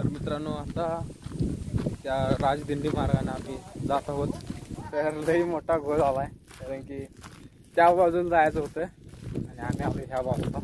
तर मित्रांनो आता त्या राजदिंडी मार्गाने आम्ही जात आहोत। तर लई मोठा घोळ झालाय कारण की त्या बाजूला जायचं होतं आणि आम्ही आलो ह्या बाजूला।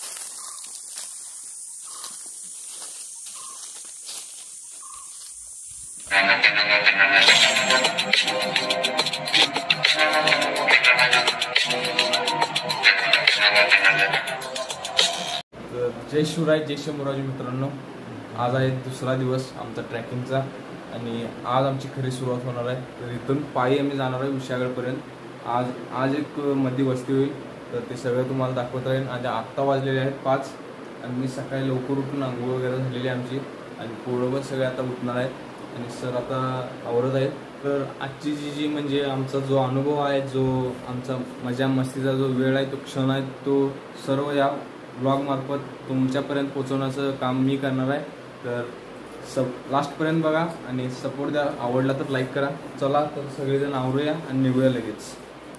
जय शिवराय जय शंभूराज मित्रांनो, आज आहे दुसरा दिवस आमचा ट्रॅकिंगचा आणि आज आमची खरी सुरुवात होणार आहे। तर इथून पायी आम्ही जाणार आहे विशागडपर्यंत। आज एक मध्ये वस्ती होईल तर ते सगळं तुम्हाला दाखवत राहील। आज आत्ता वाजलेले आहेत 5 आणि मी सकाळी लवकर उठून आंघोळ वगैरे झालेली आमची आणि पोरं सगळे आता उठणार आहेत आणि सर आता आवरत आहेत। तर आजची जी म्हणजे आमचा जो अनुभव आहे, जो आमचा मजा मस्तीचा जो वेळ आहे, तो क्षण आहे, तो सर्व या ब्लॉग मार्फत तुमच्यापर्यंत पोहोचवण्याचं काम मी करणार आहे। तर लास्टपर्यंत बघा आणि सपोर्ट द्या। आवडला तर लाईक करा। चला तर सगळेजण आवरूया आणि निघूया लगेच।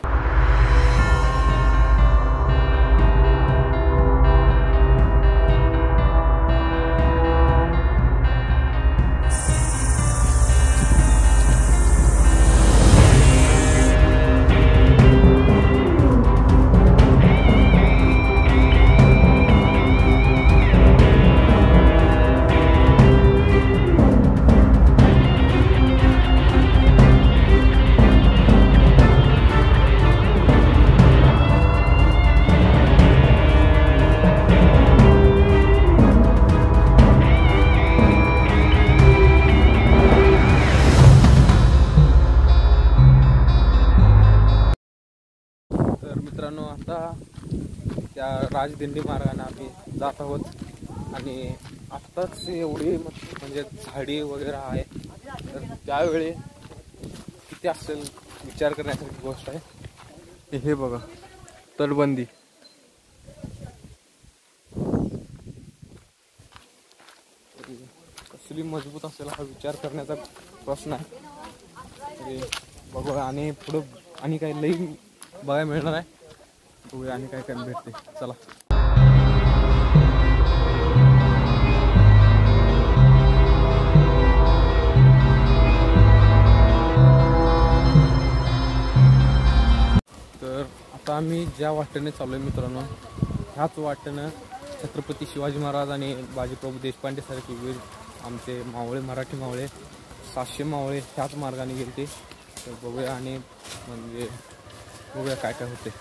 मित्रांनो आता त्या राजदिंडी मार्गाने आम्ही जात आहोत आणि आत्ताच एवढी म्हणजे झाडी वगैरे आहे, तर त्यावेळी किती असेल विचार करण्यासारखी गोष्ट आहे। हे बघा तटबंदी, कसली मजबूत असेल हा विचार करण्याचा प्रश्न आहे। बघा आणि पुढं आणि काही लई बघायला मिळणार आहे, बघूया आणि काय काय भेटते। चला तर आता आम्ही ज्या वाटेने चालू आहे मित्रांनो, ह्याच वाटेनं छत्रपती शिवाजी महाराज आणि बाजीप्रभू देशपांडे सारखे वीर आमचे मावळे, मराठी मावळे 700 मावळे ह्याच मार्गाने गेलते। तर बघूया आणि म्हणजे बघूया काय काय होते।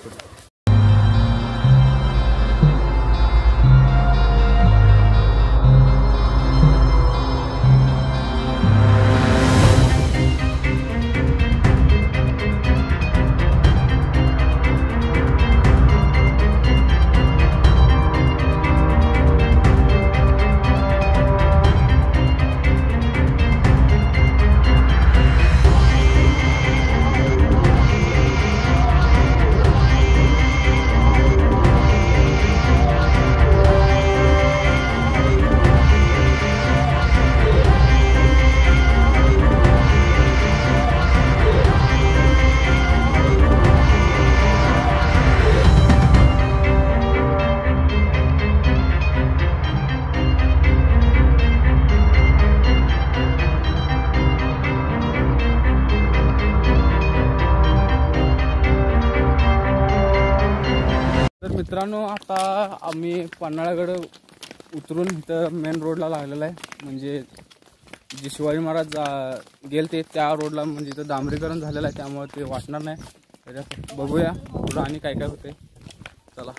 मित्रांनो आता आम्ही पन्हाळगड उतरून इथं मेन रोडला लागलेला आहे, म्हणजे जे शिवाजी महाराज गेलते त्या रोडला, म्हणजे इथं डांबरीकरण झालेलं आहे त्यामुळे ते वाटणार नाही। त्याच्यात बघूया पुढं आणि काय काय होते। चला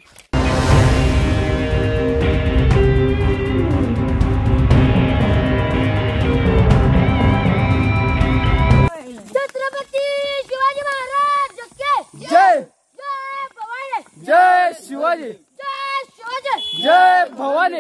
जय शिवाजी, जय भवानी।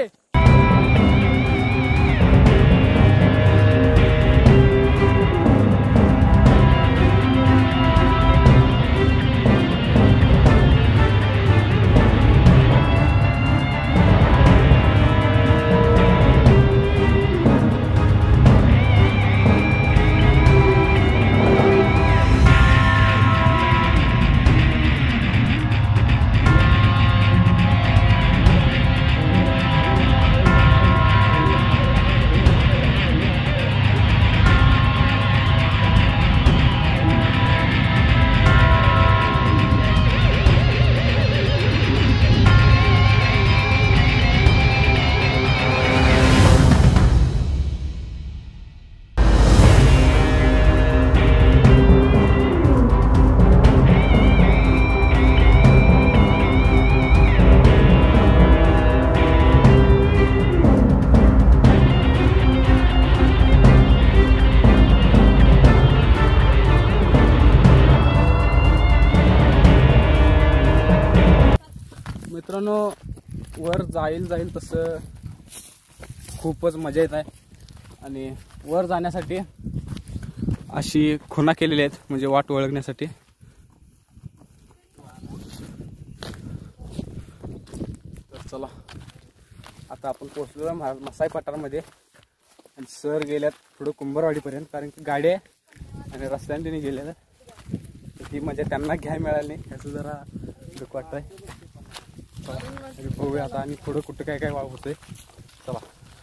वर जाईल तसं खूपच मजा येत आहे आणि वर जाण्यासाठी अशी खुणा केलेल्या आहेत म्हणजे वाट ओळखण्यासाठी। तर चला आता आपण पोहोचलो मसाई पठारामध्ये आणि सर गेल्यात पुढे कुंभारवाडीपर्यंत, कारण की गाड्या आणि रस्त्याने त्यांनी गेलेल्या तर ती मजा त्यांना घ्यायला मिळाली नाही, याचं जरा दुःख वाटतंय। बघूया आता आणि पुढं कुठं काय काय वाव होतंय। चला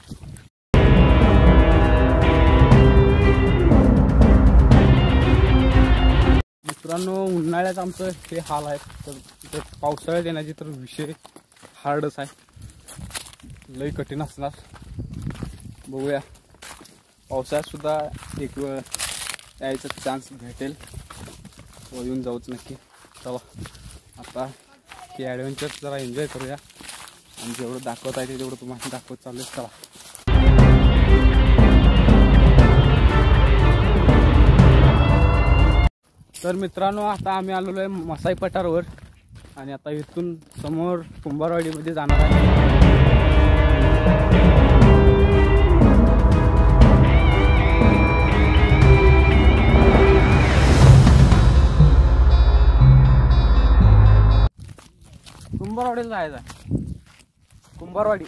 मित्रांनो, उन्हाळ्यात आमचं हे हाल आहेत, तर पावसाळ्यात येण्याची तर विषय हार्डच आहे, लई कठीण असणार। बघूया पावसाळ्यात सुद्धा एक वेळ यायचा चान्स भेटेल, व येऊन जाऊच नक्की। चला आता हे ॲडव्हेंचर जरा एन्जॉय करूया आणि जेवढं दाखवता येते तेवढं तुम्हाला दाखवत चालू। चला तर मित्रांनो, आता आम्ही आलेलो आहे मसाई पठारावर आणि आता इथून समोर कुंभारवाडीमध्ये जाणार आहे। कुंभारवाडीला जायचं आहे, कुंभारवाडी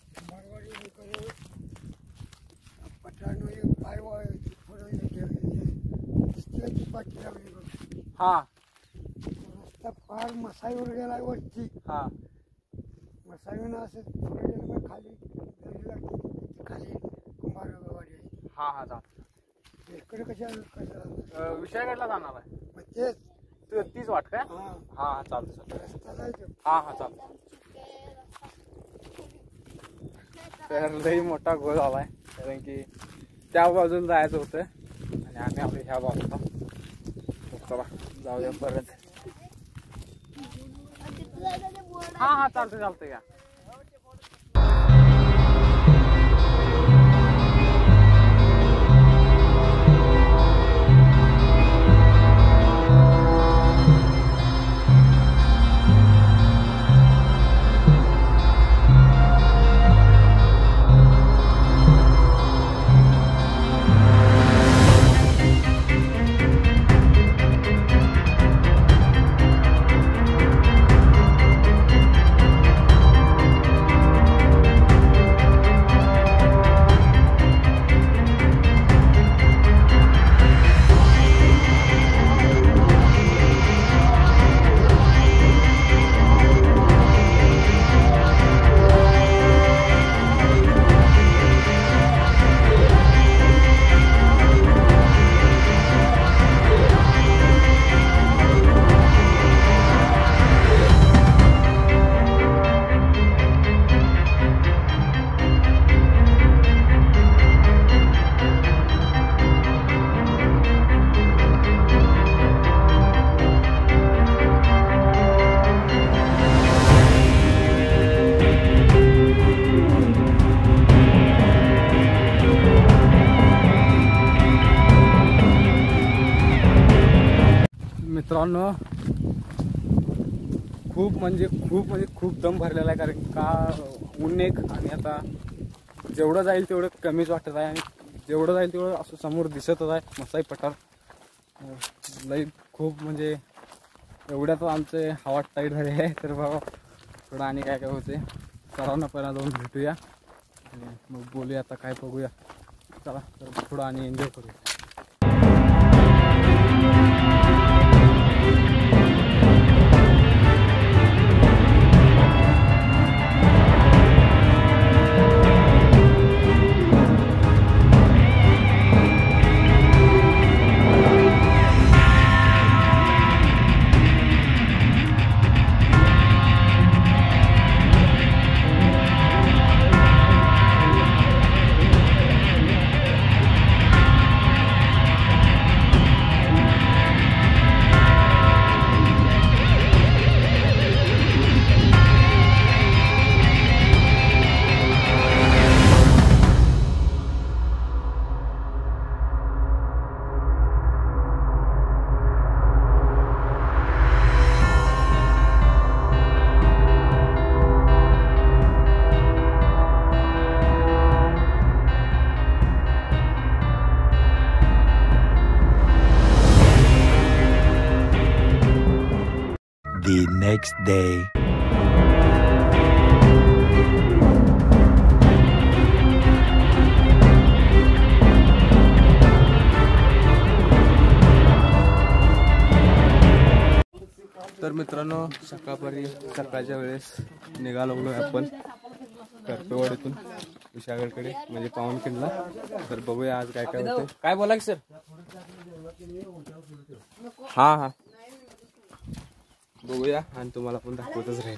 हा रस्ता फार मसाईवर गेलाय वरती। हा मसाईवर असं पुढे गेलं मग खाली दरी लागते, खाली कुंभारवाडी आहे। हा हा चालतं। इकडे कसं विषयगडला जाणार आहे मग तेच तीच वाट काय? हा हा हा चालतं रस्ता जायचं। हा हा चालतं। तर लई मोठा गोल झालाय, कारण की त्या बाजूला जायचं होतं आणि आम्ही आलो ह्या बाजूला। चला जाऊया परत। हा हा चालतं चालतं या। मित्रांनो, खूप दम भरलेला आहे, कारण का ऊन एक आणि आता जेवढं जाईल तेवढं कमीच वाटत आहे आणि जेवढं जाईल तेवढं असं समोर दिसतच आहे मसाई पठार। लई खूप म्हणजे एवढ्यात आमचे हवा टाईट झाले आहे, तर बाबा थोडं आणि काय काय होते सरांना पहिला जाऊन भेटूया आणि मग बोलूया आता काय बघूया। चला तर थोडं आणि एन्जॉय करूया। next day. तर मित्रांनो सकाळच्या वेळेस निघालो आपण करपेवाडीतून विशागडकडे म्हणजे पावनखिंडला. तर बघूया आज काय काय होतं. काय बोला की सर? हा बघूया आणि तुम्हाला पण दाखवतच राहील.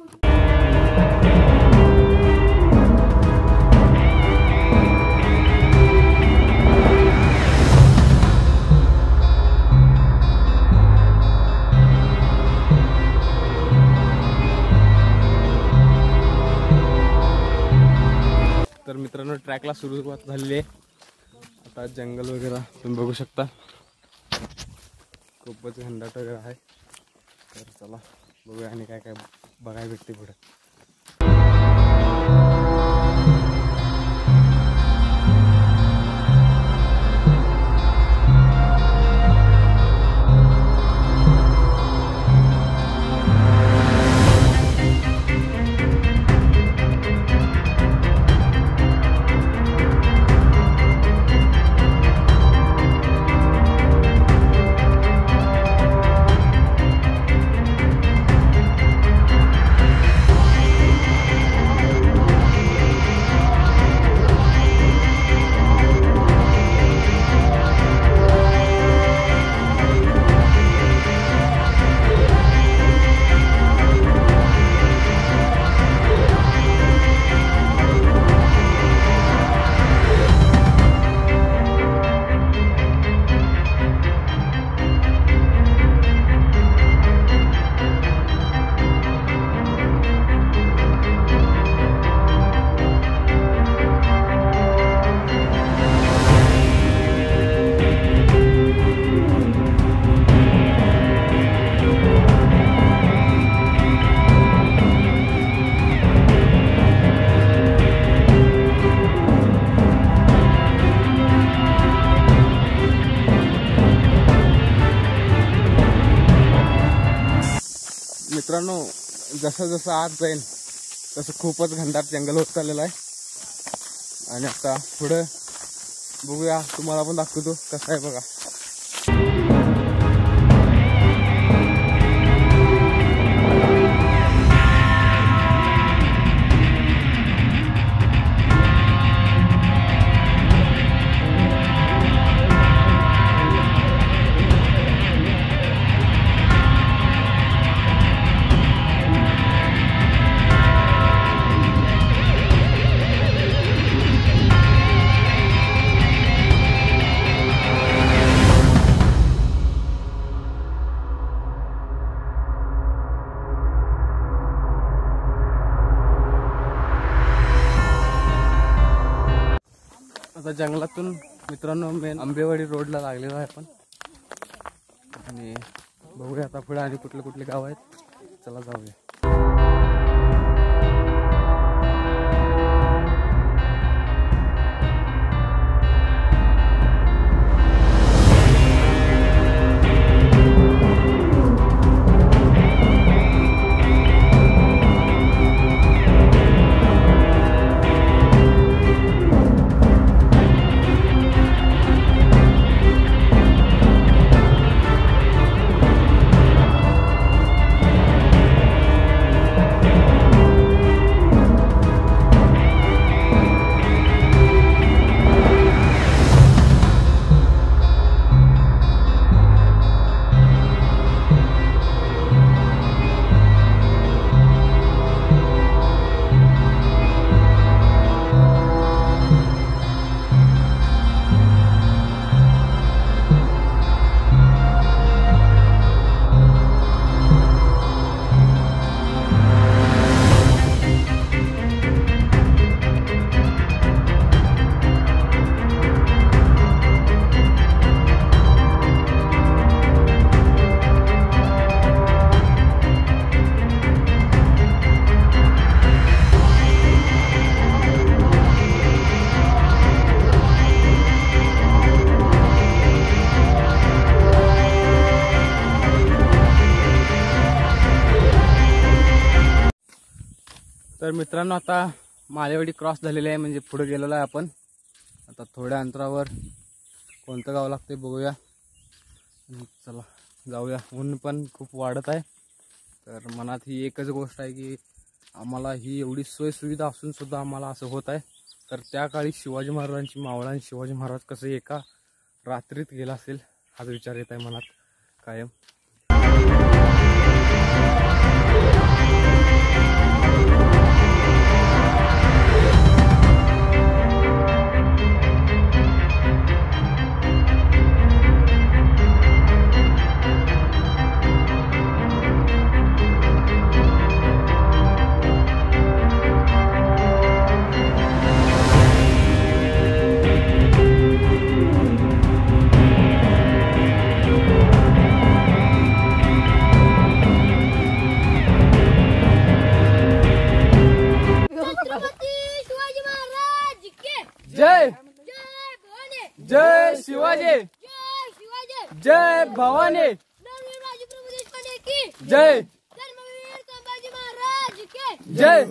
तर मित्रांनो ट्रॅकला सुरुवात झालेली आहे. आता जंगल वगैरे तुम्ही बघू शकता, खूपच घनदाट वगैरे आहे. तर चला बघूया आणि काय काय बघायला भेटते पुढे. मित्रांनो जसं जसं आत जाईल तसं खूपच घनदाट जंगल होत चाललेलं आहे. आणि आता पुढं बघूया, तुम्हाला पण दाखवतो कसं आहे बघा. आता जंगलातून मित्रांनो मेन आंबेवाडी रोडला लागलेलो आहे आपण. आणि बघूया आता पुढे आणि कुठले कुठले गाव आहेत. चला जाऊया. तर मित्रांनो आता मालेवाडी क्रॉस झालेली आहे, म्हणजे पुढे गेलेलो आहे आपण. आता थोड्या अंतरावर कोणतं गाव लागते बघूया. चला जाऊया. ऊन पण खूप वाढत आहे. तर मनात ही एकच गोष्ट आहे की आम्हाला ही एवढी सोय सुविधा असून सुद्धा आम्हाला असं होत आहे. तर त्या काळी शिवाजी महाराजांची मावळा आणि शिवाजी महाराज कसं एका रात्रीत गेला असेल हाच विचार येत आहे मनात कायम. जय जय शिवाजी, जय भवानी, जय जय.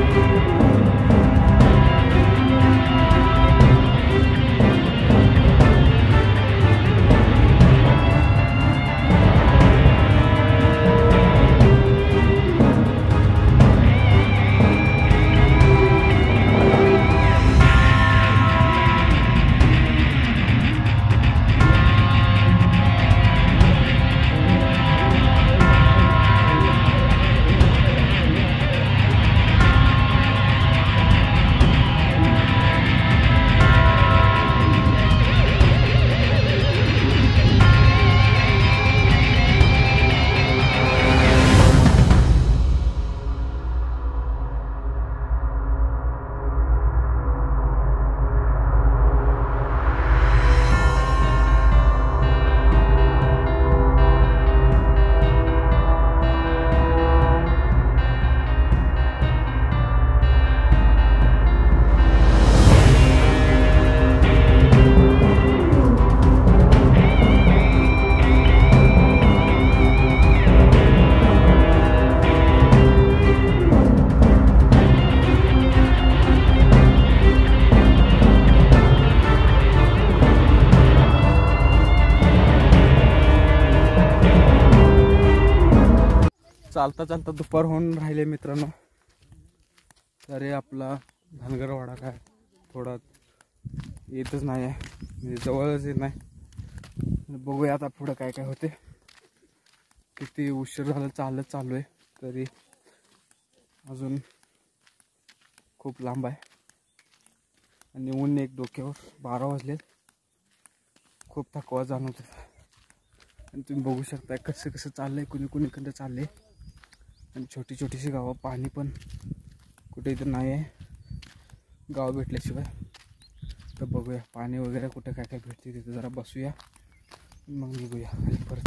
चालता चालता दुपार होऊन राहिले मित्रांनो. तर हे आपला धनगरवाडा काय थोडा येतच नाही आहे, म्हणजे जवळच येत नाही. बघूया आता पुढं काय काय होते. किती उशीर झाला चालू आहे तरी अजून खूप लांब आहे. आणि ऊन एक डोक्यावर 12 वाजले. खूप थकवा जाणवत. आणि तुम्ही बघू शकता कसं कसं चाललंय, कुणीकडं चाललंय. आणि छोटी छोटीशी गावं, पाणी पण कुठे इथं नाही आहे गाव भेटल्याशिवाय. तर बघूया पाणी वगैरे कुठे काय काय भेटते तिथं जरा बसूया मग निघूया परत.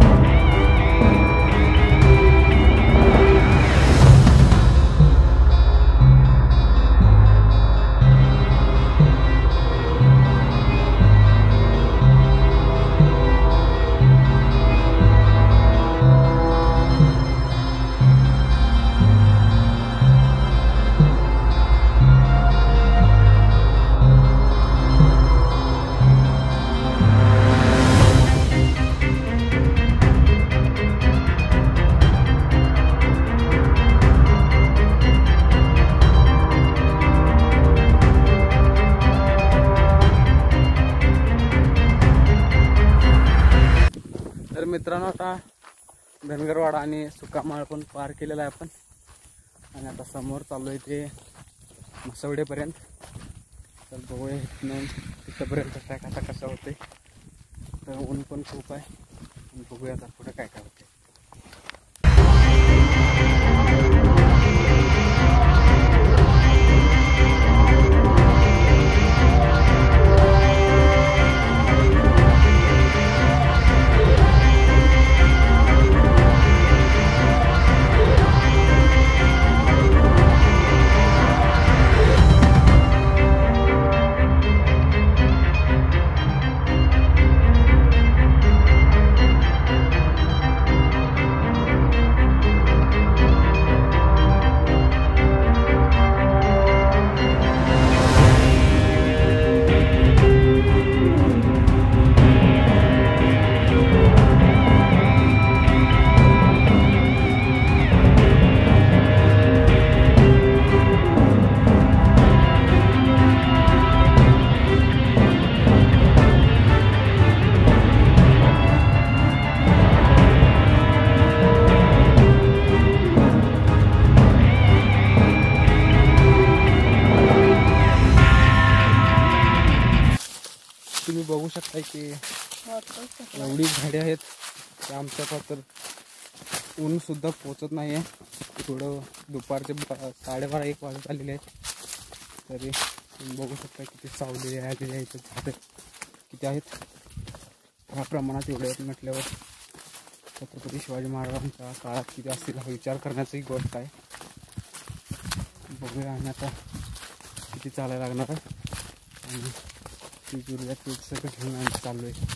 मित्रांनो आता धनगरवाडा आणि सुकामाळ पण पार केलेला आहे आपण. आणि आता समोर चालू आहे ते मसवडेपर्यंत. तर बघूया इथून तिथंपर्यंत ट्रॅक आता कसा होते. तर ऊन पण खूप आहे. बघूया आता पुढे काय काय होते. तुम्ही बघू शकता की एवढी झाडे आहेत की आमच्याकडं तर ऊन सुद्धा पोचत नाही आहे. थोडं दुपारचे 12:30-1 वाजत आलेले आहेत तरी तुम्ही बघू शकता किती सावलेले आलेले आहेत. झाडं किती आहेत ह्या प्रमाणात एवढे आहेत म्हटल्यावर छत्रपती शिवाजी महाराजांच्या काळात किती असतील हा विचार करण्याची गोष्ट आहे. बघूया आम्ही आता किती चालायला लागणार आहे आणि ती जुर्या ते सगळं घेऊन आम्ही चाललो आहे.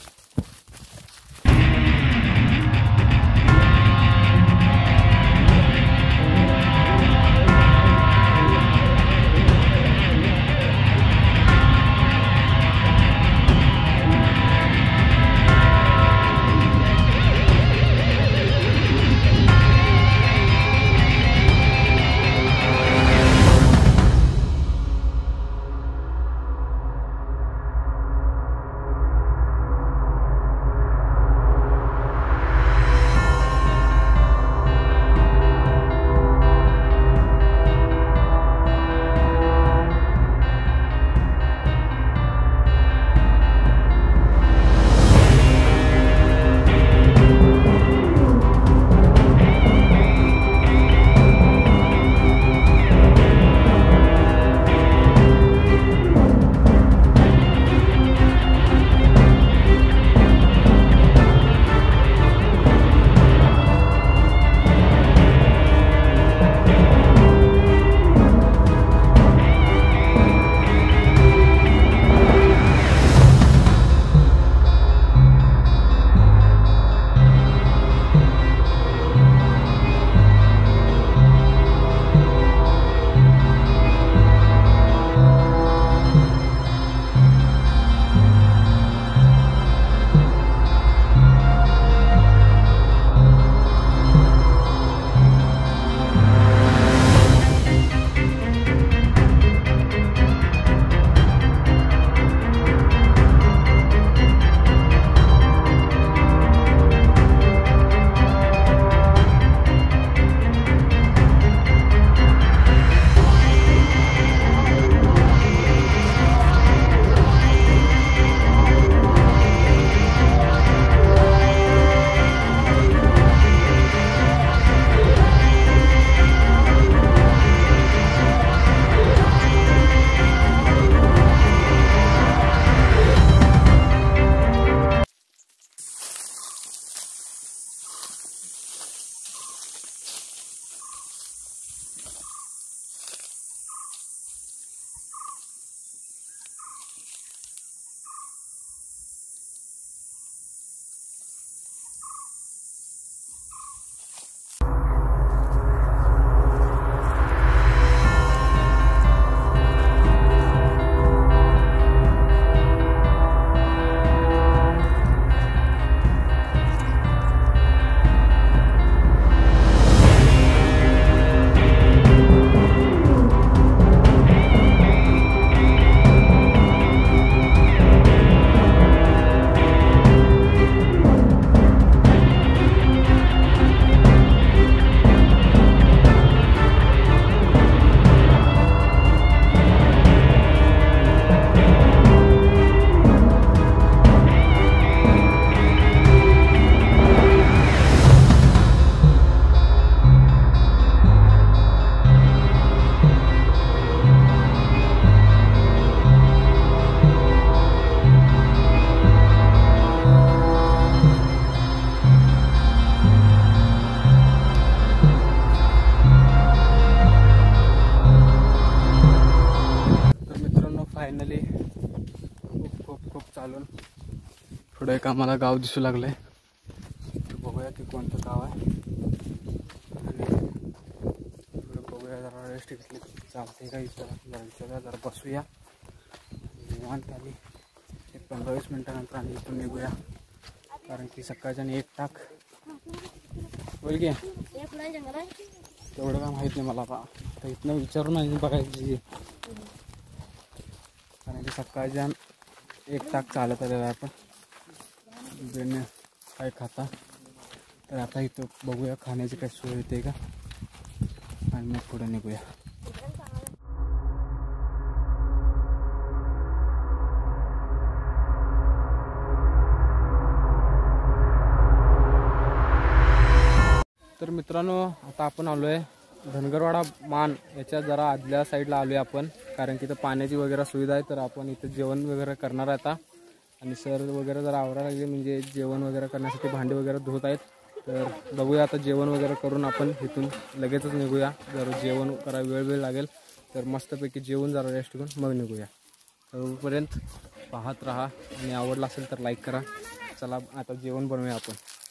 पुढे एक आम्हाला गाव दिसू लागलंय. बघूया ते कोणतं गाव आहे आणि पुढे बघूया जरा रेस्ट घेतली चालते का विचारूया जरा बसूया निवांत आली. एक 15-20 मिनिटानंतर आम्ही इथून निघूया कारण की सकाळच्या एक टाक बोल की तेवढं काय माहीत नाही मला. आता इथनं विचारून आणि बघायची कारण की सकाळच्या एक टाक चालत आलेला आहे. आपण बेने काय खाता तर आता इथं बघूया खाण्याची काय सोय होते का आणि मग पुढे निघूया. तर मित्रांनो आता आपण आलो आहे धनगरवाडा मान याच्या जरा आदल्या साईडला आलो आहे आपण, कारण की इथं पाण्याची वगैरे सुविधा आहे. तर आपण इथं जेवण वगैरे करणार आहे आता, आणि सर वगैरे जरा आवरायला लागले, म्हणजे जेवण वगैरे करण्यासाठी भांडी वगैरे धुत आहेत. तर बघूया आता जेवण वगैरे करून आपण इथून लगेचच निघूया. जर जेवण करायला वेळ लागेल तर मस्तपैकी जेवण जरा रेस्ट घेऊन मग निघूया. तोपर्यंत पाहत राहा आणि आवडला असेल तर लाईक करा. चला आता जेवण बनवूया आपण.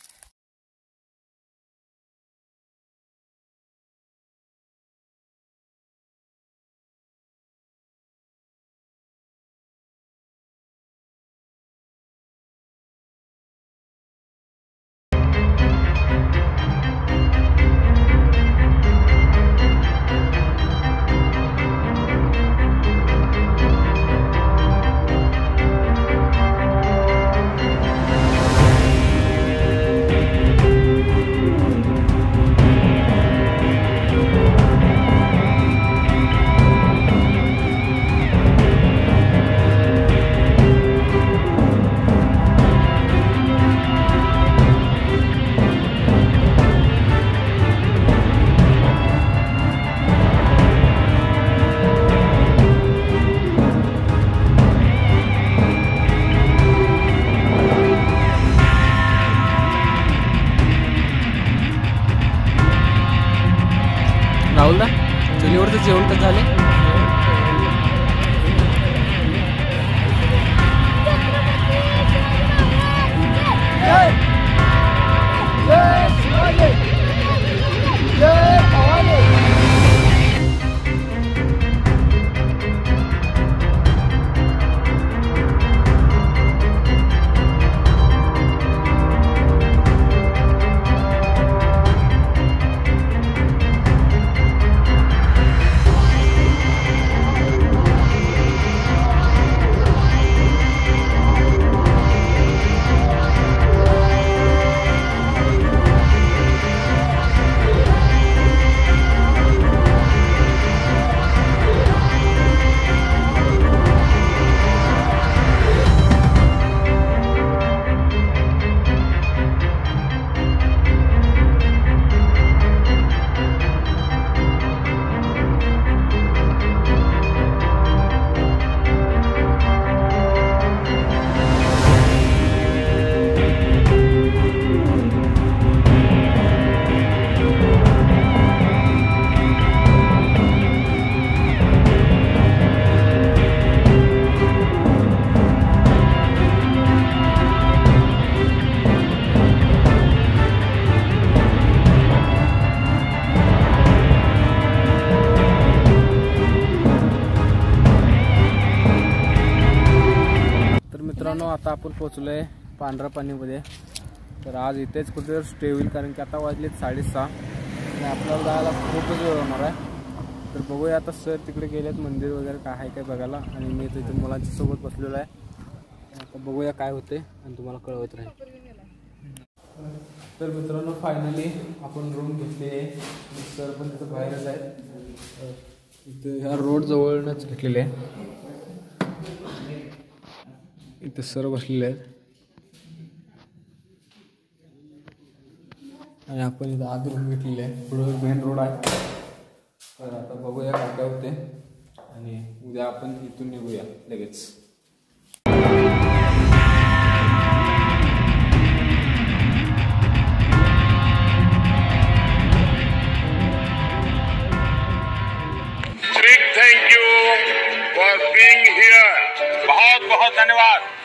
राहुल दा चुलीवरचं जेवण तर झाले. मित्रांनो आता आपण पोहोचलोय पांढरा पाणीमध्ये. तर आज इथेच कुठे स्टे होईल, कारण की आता वाजलेत 6:30 आणि आपल्याला जायला खूपच वेळ होणार आहे. तर बघूया आता सर तिकडे गेलेत मंदिर वगैरे काय आहे काय बघायला, आणि मी तिथे मुलांच्या सोबत बसलेलो आहे. आता बघूया काय होते आणि तुम्हाला कळवत राहील. तर मित्रांनो फायनली आपण रूम घेतली आहे. सर पण तिथं बाहेरच आहे. इथं ह्या रोड जवळच घेतलेले आहे. इथे सर बसलेले आहेत आणि आपण इथं आत रूम घेतलेली आहे. पुढे मेन रोड आहे. तर आता बघूया काय काय होते आणि उद्या आपण इथून निघूया लगेच. Thank you for being here. बहुत बहुत धन्यवाद.